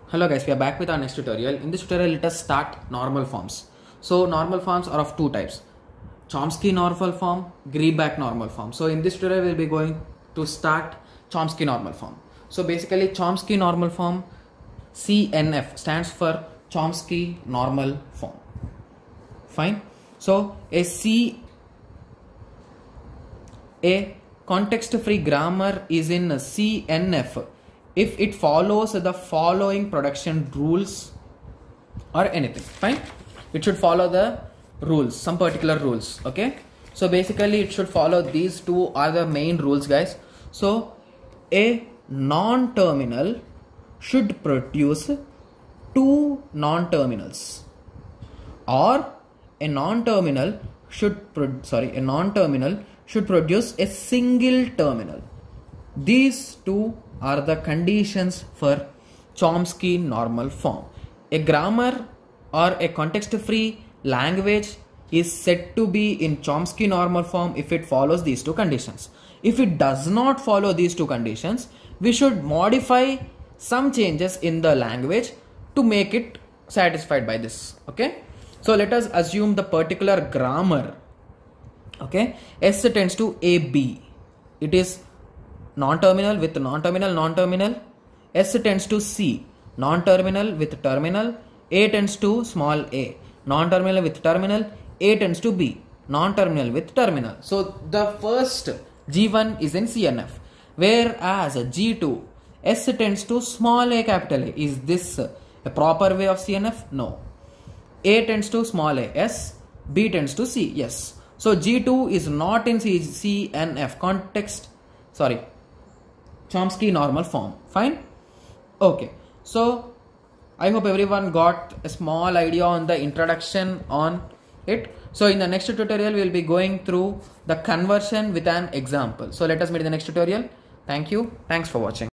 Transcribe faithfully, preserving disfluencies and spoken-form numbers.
Hello guys, we are back with our next tutorial. In this tutorial, let us start normal forms. So normal forms are of two types: Chomsky normal form, Greibach normal form. So in this tutorial, we'll be going to start Chomsky normal form. So basically, Chomsky normal form, C N F, stands for Chomsky normal form. Fine. So a C, a context-free grammar is in C N F if it follows the following production rules or anything. Fine, it should follow the rules, some particular rules. Okay, so basically it should follow these two are the main rules, guys. So a non-terminal should produce two non-terminals, or a non-terminal should pro sorry a non-terminal should produce a single terminal. These two are the conditions for Chomsky normal form. A grammar or a context-free language is said to be in Chomsky normal form if it follows these two conditions. If it does not follow these two conditions, we should modify some changes in the language to make it satisfied by this. Okay, so let us assume the particular grammar. Okay, S tends to A B. It is non-terminal with non-terminal, non-terminal. S tends to C, non-terminal with terminal. A tends to small a, non-terminal with terminal. A tends to B, non-terminal with terminal. So the first G one is in C N F, whereas G two, S tends to small a, capital A. Is this a proper way of C N F? No. A tends to small a, S. B tends to C, yes. So G two is not in C N F, context, sorry, Chomsky normal form. Fine. Okay, so I hope everyone got a small idea on the introduction on it. So in the next tutorial, we will be going through the conversion with an example. So let us meet in the next tutorial. Thank you. Thanks for watching.